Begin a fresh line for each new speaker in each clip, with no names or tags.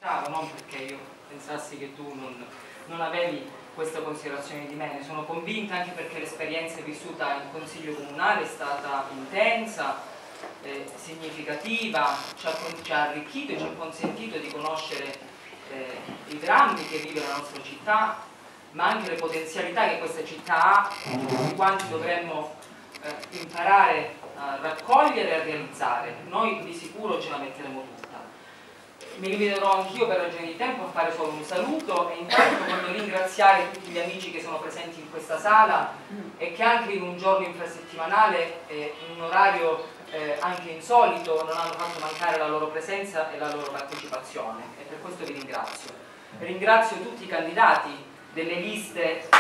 aspettavo, non perché io pensassi che tu non avevi questa considerazione di me, ne sono convinta, anche perché l'esperienza vissuta in Consiglio Comunale è stata intensa, significativa, ci ha arricchito e ci ha consentito di conoscere i drammi che vive la nostra città, ma anche le potenzialità che questa città ha, che tutti quanti dovremmo imparare a raccogliere e a realizzare. Noi di sicuro ce la metteremo tutta. Mi limiterò anch'io per ragioni di tempo a fare solo un saluto e intanto voglio ringraziare tutti gli amici che sono presenti in questa sala e che anche in un giorno infrasettimanale, in un orario anche insolito, non hanno fatto mancare la loro presenza e la loro partecipazione, e per questo vi ringrazio. Ringrazio tutti i candidati delle liste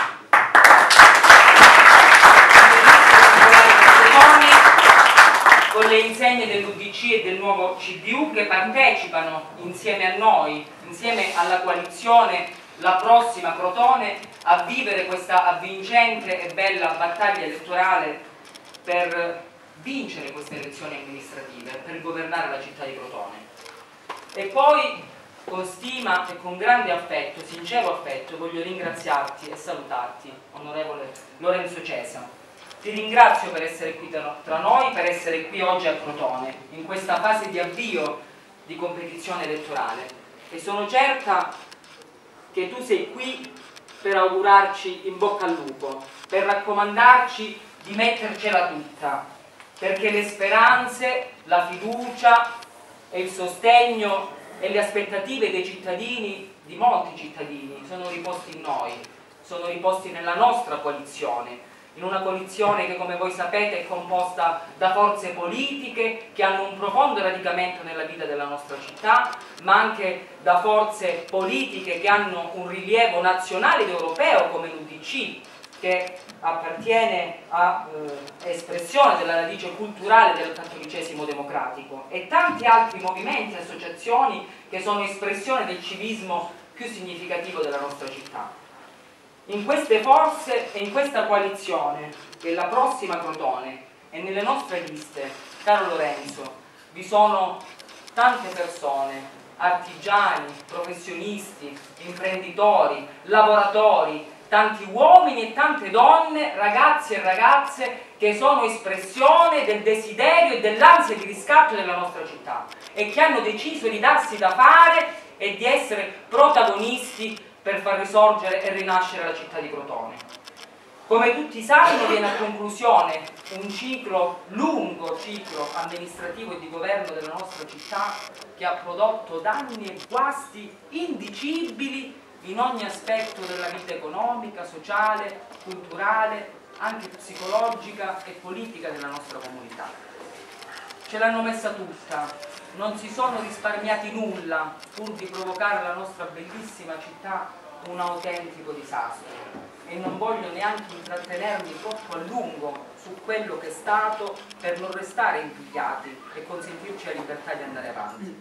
con le insegne dell'UDC e del nuovo CDU che partecipano insieme a noi, insieme alla coalizione La Prossima Crotone, a vivere questa avvincente e bella battaglia elettorale per vincere queste elezioni amministrative, per governare la città di Crotone. E poi con stima e con grande affetto, sincero affetto, voglio ringraziarti e salutarti, onorevole Lorenzo Cesa. Ti ringrazio per essere qui tra noi, per essere qui oggi a Crotone, in questa fase di avvio di competizione elettorale, e sono certa che tu sei qui per augurarci in bocca al lupo, per raccomandarci di mettercela tutta, perché le speranze, la fiducia e il sostegno e le aspettative dei cittadini, di molti cittadini, sono riposti in noi, sono riposti nella nostra coalizione, in una coalizione che, come voi sapete, è composta da forze politiche che hanno un profondo radicamento nella vita della nostra città, ma anche da forze politiche che hanno un rilievo nazionale ed europeo, come l'UDC, che appartiene a espressione della radice culturale del cattolicesimo democratico, e tanti altri movimenti e associazioni che sono espressione del civismo più significativo della nostra città. In queste forze e in questa coalizione della Prossima Crotone e nelle nostre liste, caro Lorenzo, vi sono tante persone, artigiani, professionisti, imprenditori, lavoratori, tanti uomini e tante donne, ragazzi e ragazze che sono espressione del desiderio e dell'ansia di riscatto della nostra città e che hanno deciso di darsi da fare e di essere protagonisti per far risorgere e rinascere la città di Crotone. Come tutti sanno, viene a conclusione un lungo ciclo amministrativo e di governo della nostra città che ha prodotto danni e guasti indicibili in ogni aspetto della vita economica, sociale, culturale, anche psicologica e politica della nostra comunità. Ce l'hanno messa tutta, non si sono risparmiati nulla pur di provocare alla nostra bellissima città un autentico disastro, e non voglio neanche intrattenermi troppo a lungo su quello che è stato per non restare impigliati e consentirci la libertà di andare avanti.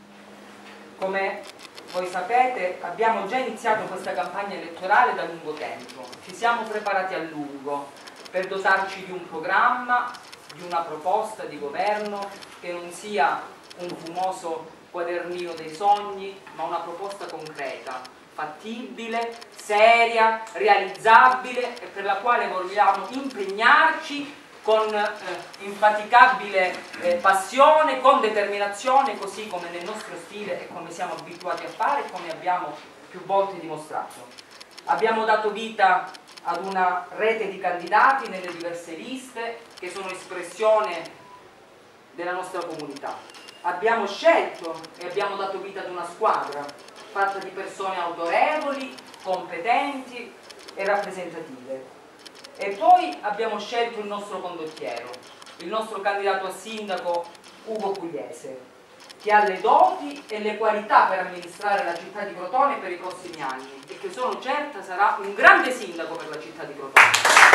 Come voi sapete, abbiamo già iniziato questa campagna elettorale da lungo tempo, ci siamo preparati a lungo per dotarci di un programma, di una proposta di governo che non sia un fumoso quadernino dei sogni, ma una proposta concreta, fattibile, seria, realizzabile, e per la quale vogliamo impegnarci con infaticabile passione, con determinazione, così come nel nostro stile e come siamo abituati a fare e come abbiamo più volte dimostrato. Abbiamo dato vita ad una rete di candidati nelle diverse liste che sono espressione della nostra comunità. Abbiamo scelto e abbiamo dato vita ad una squadra fatta di persone autorevoli, competenti e rappresentative. E poi abbiamo scelto il nostro condottiero, il nostro candidato a sindaco Ugo Pugliese, che ha le doti e le qualità per amministrare la città di Crotone per i prossimi anni e che sono certa sarà un grande sindaco per la città di Crotone.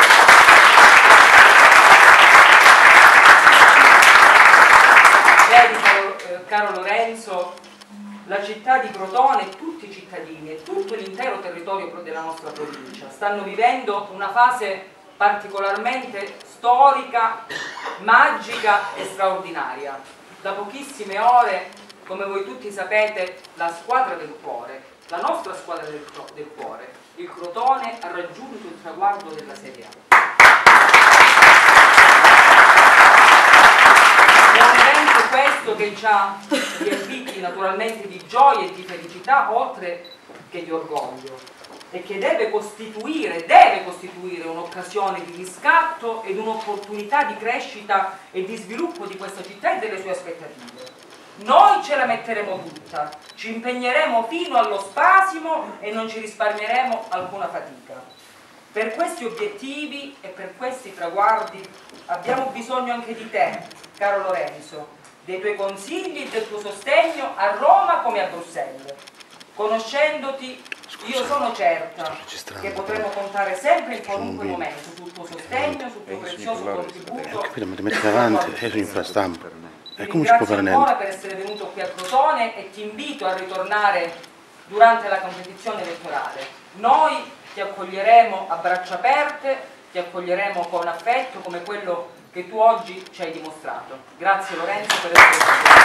Vedi, caro Lorenzo, la città di Crotone, tutti i cittadini e tutto l'intero territorio della nostra provincia stanno vivendo una fase particolarmente storica, magica e straordinaria. Da pochissime ore come voi tutti sapete, la squadra del cuore, la nostra squadra del cuore, il Crotone, ha raggiunto il traguardo della Serie A. È un evento questo che ci ha riempiti naturalmente di gioia e di felicità, oltre che di orgoglio, e che deve costituire un'occasione di riscatto ed un'opportunità di crescita e di sviluppo di questa città e delle sue aspettative. Noi ce la metteremo tutta, ci impegneremo fino allo spasimo e non ci risparmieremo alcuna fatica. Per questi obiettivi e per questi traguardi abbiamo bisogno anche di te, caro Lorenzo, dei tuoi consigli e del tuo sostegno a Roma come a Bruxelles. Conoscendoti, io sono certa che potremo contare sempre in qualunque momento sul tuo sostegno, sul tuo prezioso contributo.
Mi metti davanti e sono in frastampo.
Ti ringrazio ancora per essere venuto qui a Crotone e ti invito a ritornare durante la competizione elettorale. Noi ti accoglieremo a braccia aperte, ti accoglieremo con affetto come quello che tu oggi ci hai dimostrato. Grazie Lorenzo per essere stato.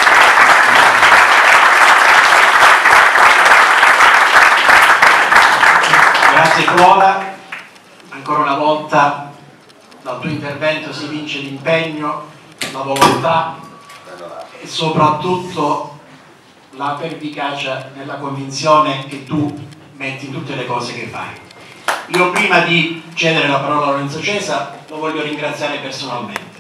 Grazie Flora, ancora una volta dal tuo intervento si vince l'impegno, la volontà e soprattutto la pervicacia nella convinzione che tu metti in tutte le cose che fai. Io prima di cedere la parola a Lorenzo Cesa lo voglio ringraziare personalmente.